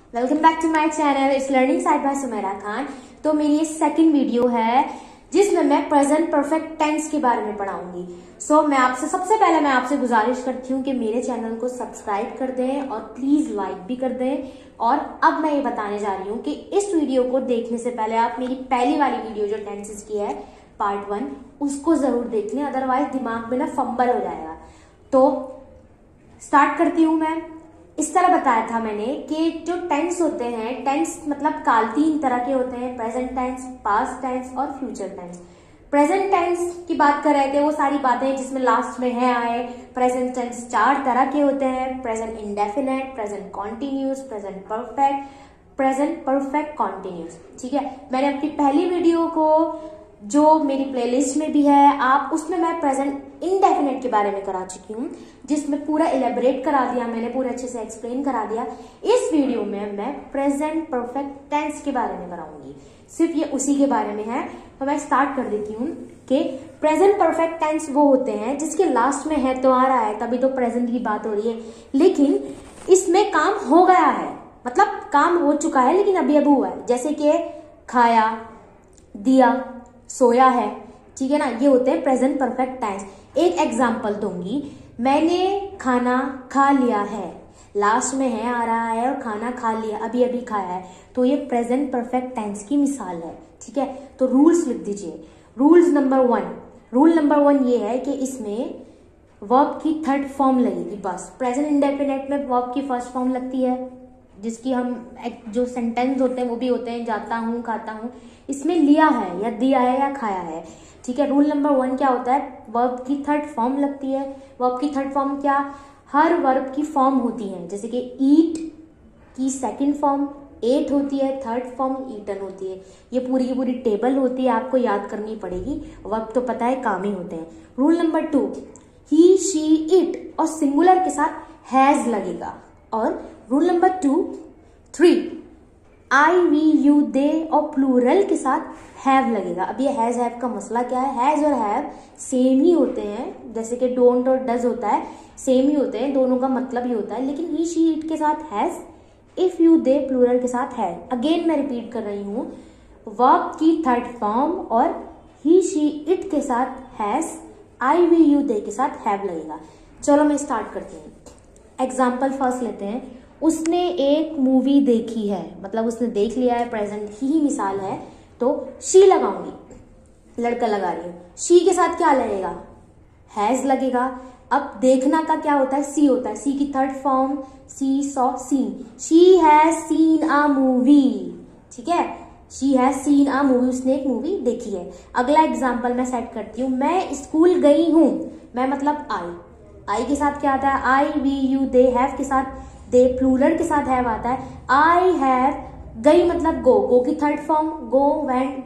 Welcome back to my channel it's learning side by Sumera Khan. तो मेरी ये सेकंड वीडियो है जिसमें मैं प्रेजेंट परफेक्ट टेंस के बारे में पढ़ाऊंगी। मैं आपसे सबसे पहले मैं आपसे गुजारिश करती हूँ कि मेरे चैनल को सब्सक्राइब कर दें और प्लीज लाइक भी कर दें। और अब मैं ये बताने जा रही हूँ कि इस वीडियो को देखने से पहले आप मेरी पहली वाली वीडियो जो टेंसेस की है पार्ट 1 उसको जरूर देख लें, अदरवाइज दिमाग में ना फंबल हो जाएगा। तो स्टार्ट करती हूँ मैं। इस तरह बताया था मैंने कि जो टेंस होते हैं, टेंस मतलब काल 3 तरह के होते हैं, प्रेजेंट टेंस, पास्ट टेंस और फ्यूचर टेंस। प्रेजेंट टेंस की बात कर रहे थे, वो सारी बातें जिसमें लास्ट में है आए। प्रेजेंट टेंस 4 तरह के होते हैं, present indefinite, present continuous, present perfect, present perfect continuous. ठीक है, मैंने अपनी पहली वीडियो को जो मेरी प्लेलिस्ट में भी है आप उसमें मैं प्रेजेंट इंडेफिनेट के बारे में करा चुकी हूँ, जिसमें पूरा इलेबोरेट करा दिया मैंने, पूरा अच्छे से एक्सप्लेन करा दिया। इस वीडियो में मैं प्रेजेंट परफेक्ट टेंस के बारे में कराऊंगी, सिर्फ ये उसी के बारे में है। तो मैं स्टार्ट कर देती हूँ कि प्रेजेंट परफेक्ट टेंस वो होते हैं जिसके लास्ट में है तो आ रहा है, तभी तो प्रेजेंट की बात हो रही है, लेकिन इसमें काम हो गया है, मतलब काम हो चुका है लेकिन अभी अभी हुआ है। जैसे कि खाया, दिया, सोया है, ठीक है ना, ये होते हैं प्रेजेंट परफेक्ट टेंस। एक एग्जांपल दूंगी, मैंने खाना खा लिया है, लास्ट में है आ रहा है और खाना खा लिया, अभी अभी खाया है, तो ये प्रेजेंट परफेक्ट टेंस की मिसाल है। ठीक है, तो रूल्स लिख दीजिए। रूल नंबर 1 ये है कि इसमें वर्ब की थर्ड फॉर्म लगेगी बस। प्रेजेंट इंडेफिनेट में वर्ब की फर्स्ट फॉर्म लगती है, जिसकी हम जो सेंटेंस होते हैं वो भी होते हैं जाता हूँ, खाता हूँ, इसमें लिया है या दिया है या खाया है। ठीक है, रूल नंबर 1 क्या होता है, वर्ब की थर्ड फॉर्म लगती है। वर्ब की थर्ड फॉर्म क्या, हर वर्ब की फॉर्म होती है, जैसे कि ईट की सेकंड फॉर्म एट होती है, थर्ड फॉर्म ईटन होती है। ये पूरी की पूरी टेबल होती है, आपको याद करनी पड़ेगी, वर्ब तो पता है काम ही होते हैं। Rule number 2, he, she, it और सिंगुलर के साथ हैज लगेगा। और rule number 3, I, we, you, they और प्लूरल के साथ हैव लगेगा। अब ये हैज हैव का मसला क्या है, हैज और हैव सेम ही होते हैं, जैसे कि डोंट और डज होता है सेम ही होते हैं, दोनों का मतलब ही होता है, लेकिन ही, शी, इट के साथ has, if, you, they plural के साथ है। अगेन मैं रिपीट कर रही हूँ, वर्ब की थर्ड फॉर्म और ही, शी, इट के साथ has, I, we, you, they के साथ हैव लगेगा। चलो मैं स्टार्ट करती हूँ। एग्जाम्पल फर्स्ट लेते हैं, उसने एक मूवी देखी है, मतलब उसने देख लिया है, प्रेजेंट ही मिसाल है, तो शी लगाऊंगी, लड़का लगा रही हूँ, शी के साथ क्या लगेगा, हैज लगेगा। अब देखना का क्या होता है, सी होता है, सी की third form see, saw, seen, she has seen a movie. ठीक है, she has seen a movie, उसने एक मूवी देखी है। अगला एग्जाम्पल मैं सेट करती हूँ, मैं स्कूल गई हूँ, मैं मतलब आई के साथ क्या आता है, I, we, you, they, have के साथ, दे प्लूरल के साथ हैव आता है। आई हैव गई मतलब गो की third form go, went,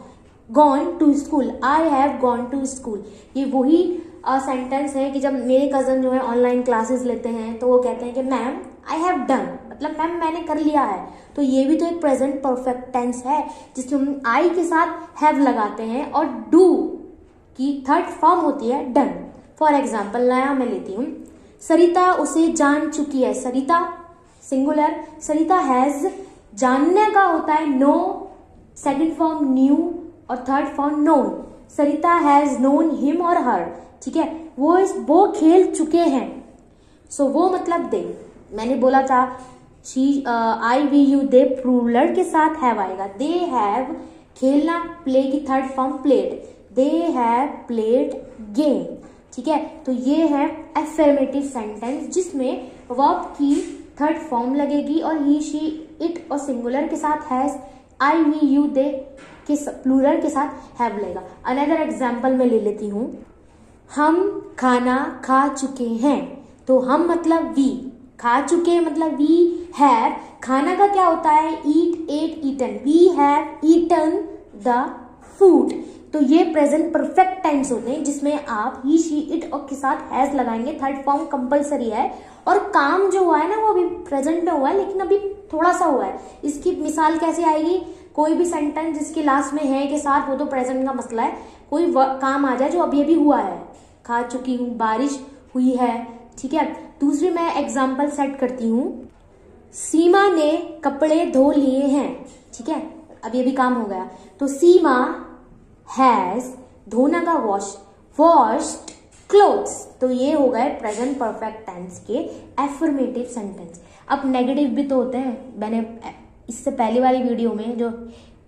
gone to school, I have gone to school. ये वही सेंटेंस है कि जब मेरे कजन जो है ऑनलाइन क्लासेस लेते हैं तो वो कहते हैं कि मैम आई हैव डन, मतलब मैम मैंने कर लिया है। तो ये भी तो एक प्रेजेंट परफेक्ट टेंस है जिसमें हम आई के साथ हैव लगाते हैं और डू की थर्ड फॉर्म होती है डन। फॉर एग्जाम्पल नया मैं लेती हूँ, सरिता उसे जान चुकी है, सरिता सिंगुलर, सरिता हैज, जानने का होता है नो, सेकंड फॉर्म न्यू और third form known, Sarita has known him और हर। ठीक है, वो खेल चुके हैं, सो वो मतलब दे। मैंने बोला था she, I, we, you, they plural के साथ हैव आएगा। दे हैव खेलना, प्ले की third form played, they have played game. ठीक है, तो ये है एफर्मेटिव सेंटेंस जिसमें वर्ब की थर्ड फॉर्म लगेगी और ही, शी, इट और सिंगुलर के साथ has, I, we, you, they के प्लूरल के साथ हैव लगेगा। अनदर एग्जांपल मैं ले लेती हूँ, हम खाना खा चुके हैं, तो हम मतलब वी, खा चुके मतलब वी हैव, खाना का क्या होता है, eat, ate, eaten, we have eaten the food. तो ये प्रेजेंट परफेक्ट टेंस होते हैं जिसमें आप ही, शी, इट और के साथ हैज लगाएंगे, थर्ड फॉर्म कंपलसरी है। और काम जो हुआ है ना वो अभी प्रेजेंट में हुआ है लेकिन अभी थोड़ा सा हुआ है। इसकी मिसाल कैसे आएगी, कोई भी सेंटेंस जिसके लास्ट में है के साथ, वो तो प्रेजेंट का मसला है, कोई काम आ जाए जो अभी अभी हुआ है, खा चुकी हूँ, बारिश हुई है। ठीक है, दूसरी मैं एग्जाम्पल सेट करती हूँ, सीमा ने कपड़े धो लिए हैं, ठीक है, अब ये भी काम हो गया। तो सीमा हैज, धोना का वॉश्ड क्लोथ्स, तो ये हो गए प्रेजेंट परफेक्ट टेंस के एफर्मेटिव सेंटेंस। अब नेगेटिव भी तो होते हैं, मैंने इससे पहले वाली वीडियो में जो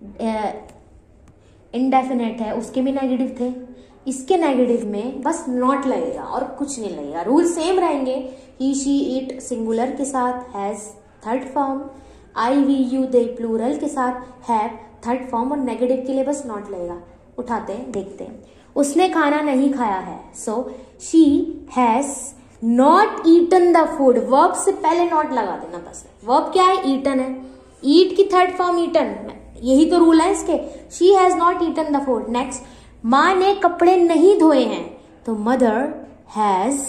इनडेफिनेट है उसके भी नेगेटिव थे, इसके नेगेटिव में बस नॉट लगेगा और कुछ नहीं लगेगा, रूल सेम रहेंगे। ही शी इट सिंगुलर के साथ has third form, I we you they plural के साथ हैव थर्ड फॉर्म, और नेगेटिव के लिए बस नॉट लगेगा। उठाते हैं, देखते हैं। उसने खाना नहीं खाया है, so she has not eaten the food, verb से पहले नॉट लगा देना बस। वर्ब क्या है? ईटन है, ईट की थर्ड फॉर्म ईटन, यही तो रूल है इसके। She has not eaten the food. Next, माँ ने कपड़े नहीं धोए हैं, तो mother has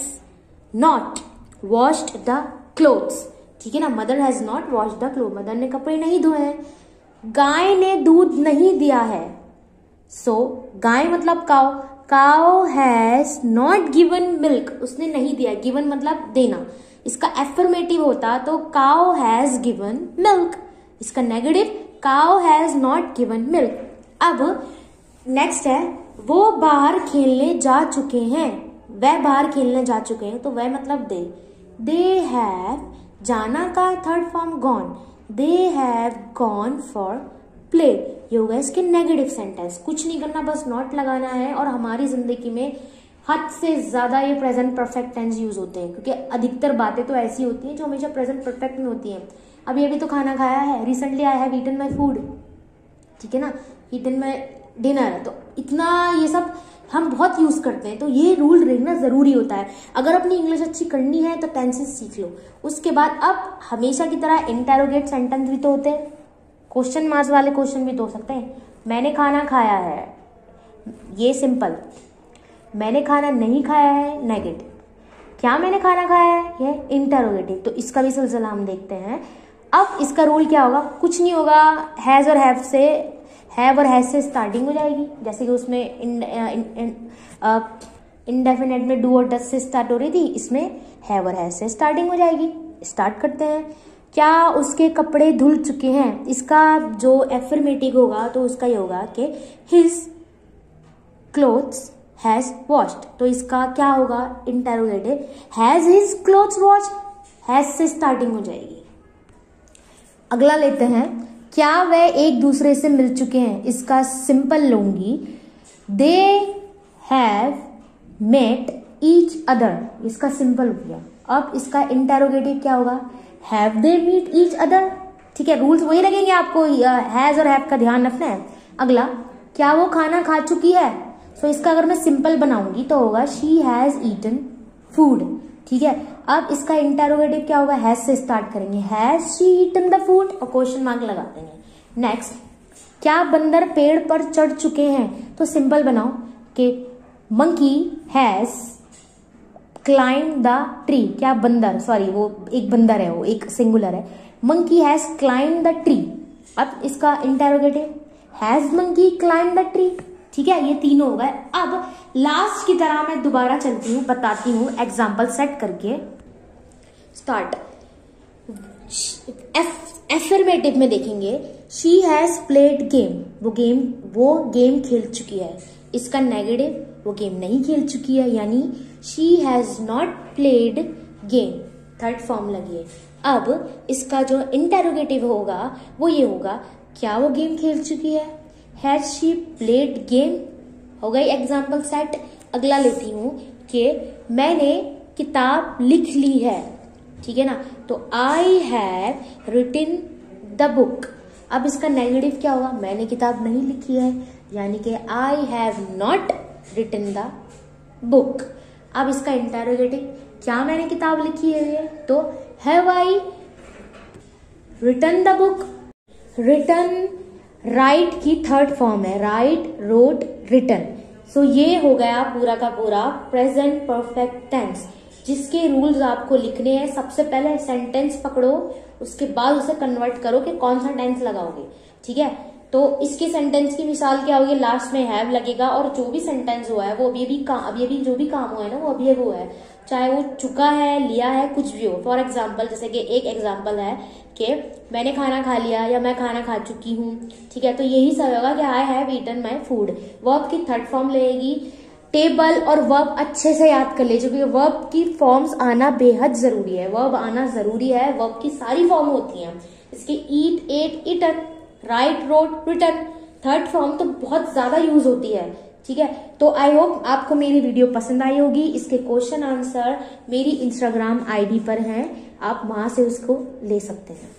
not washed the clothes, ठीक है ना, mother has not washed the cloth, मदर ने कपड़े नहीं धोए हैं। गाय ने दूध नहीं दिया है, सो गाय मतलब cow, cow has not given milk, उसने नहीं दिया, गिवन मतलब देना, इसका एफर्मेटिव होता तो काउ हैज गिवन मिल्क, इसका negative cow has not given milk. अब नेक्स्ट है, वो बाहर खेलने जा चुके हैं, वह बाहर खेलने जा चुके हैं, तो वह मतलब दे हैव, जाना का third form gone, they have gone for play, ये होगा इसके नेगेटिव सेंटेंस। कुछ नहीं करना, बस नॉट लगाना है। और हमारी जिंदगी में हद से ज्यादा ये प्रेजेंट परफेक्ट टेंस यूज होते हैं, क्योंकि अधिकतर बातें तो ऐसी होती हैं जो हमेशा प्रेजेंट परफेक्ट में होती हैं। अब ये भी तो खाना खाया है, recently I have eaten my food, ठीक है ना, ईटन माई डिनर, तो इतना ये सब हम बहुत यूज करते हैं, तो ये रूल रहना जरूरी होता है। अगर अपनी इंग्लिश अच्छी करनी है तो टेंसेस सीख लो। उसके बाद अब हमेशा की तरह इंटेरोगेट सेंटेंस भी तो होते हैं, क्वेश्चन मार्क्स वाले क्वेश्चन भी तो हो सकते हैं। मैंने खाना खाया है, ये सिंपल, मैंने खाना नहीं खाया है नेगेटिव, क्या मैंने खाना खाया है, ये इंटेरोगेटिव। तो इसका भी सिलसिला हम देखते हैं। अब इसका रूल क्या होगा? कुछ नहीं होगा, हैज और हैव से, हैव और हैज से स्टार्टिंग हो जाएगी, जैसे कि उसमें इनडेफिनेट में डू और डस से स्टार्ट हो रही थी, इसमें हैव और हैज से स्टार्टिंग हो जाएगी। स्टार्ट करते हैं। क्या उसके कपड़े धुल चुके हैं, इसका जो एफर्मेटिव होगा तो उसका ये होगा कि हिज क्लोथ्स हैज वॉश्ड, तो इसका क्या होगा? Interrogative, has his clothes washed, has से स्टार्टिंग हो जाएगी। अगला लेते हैं, क्या वे एक दूसरे से मिल चुके हैं, इसका सिंपल लूंगी, they have met each other, इसका सिंपल हो गया। अब इसका इंटेरोगेटिव क्या होगा? Have they meet each other, ठीक है, रूल्स वही लगेंगे, आपको हैज और हैव का ध्यान रखना है। अगला, क्या वो खाना खा चुकी है, सो इसका अगर मैं सिंपल बनाऊंगी तो होगा शी हैज ईटन फूड, ठीक है। अब इसका इंटेरोगेटिव क्या होगा? हैज से स्टार्ट करेंगे, has she eaten the food, और क्वेश्चन मार्क लगा देंगे। नेक्स्ट, क्या बंदर पेड़ पर चढ़ चुके हैं, तो सिंपल बनाओ कि monkey has climb the tree, क्या बंदर, सॉरी वो एक बंदर है, वो एक सिंगुलर है, monkey has climb the tree. अब इसका interrogative, has monkey climb the tree, ठीक है, ये तीनों हो गए। अब लास्ट की तरह मैं दोबारा चलती हूँ, बताती हूँ एग्जाम्पल सेट करके। स्टार्ट। एफर्मेटिव में देखेंगे, शी हैज प्लेड गेम, वो गेम खेल चुकी है। इसका नेगेटिव, वो गेम नहीं खेल चुकी है, यानी she has not played game, third form लगी है। अब इसका जो इंटेरोगेटिव होगा वो ये होगा, क्या वो गेम खेल चुकी है, हैज शी प्लेड गेम, हो गई एग्जाम्पल सेट। अगला लेती हूं कि मैंने किताब लिख ली है, ठीक है ना, तो I have written the book. अब इसका नेगेटिव क्या होगा? मैंने किताब नहीं लिखी है, यानी कि I have not written the book. अब इसका इंटेरोगेटिव, क्या मैंने किताब लिखी है, तो have I written the book. Written write की थर्ड फॉर्म है, राइट, रोट, रिटन। सो ये हो गया पूरा का पूरा प्रेजेंट परफेक्ट टेंस, जिसके रूल्स आपको लिखने हैं। सबसे पहले सेंटेंस पकड़ो, उसके बाद उसे कन्वर्ट करो कि कौन सा टेंस लगाओगे, ठीक है। तो इसके सेंटेंस की मिसाल क्या होगी, लास्ट में हैव लगेगा और जो भी सेंटेंस हुआ है वो अभी जो भी काम हुआ है ना वो अभी हुआ है, चाहे वो चुका है, लिया है, कुछ भी हो। फॉर एग्जाम्पल जैसे कि एक एग्जाम्पल है कि मैंने खाना खा लिया या मैं खाना खा चुकी हूँ, ठीक है, तो यही सब होगा कि I have eaten my food. Verb की थर्ड फॉर्म लेगी टेबल, और वर्ब अच्छे से याद कर लीजिए क्योंकि वर्ब की फॉर्म्स आना बेहद जरूरी है, वर्ब आना जरूरी है। वर्ब की सारी फॉर्म होती हैं इसके, eat, ate, eaten, write, wrote, written. Third form तो बहुत ज्यादा यूज होती है, ठीक है। तो आई होप आपको मेरी वीडियो पसंद आई होगी। इसके क्वेश्चन आंसर मेरी इंस्टाग्राम आईडी पर हैं, आप वहां से उसको ले सकते हैं।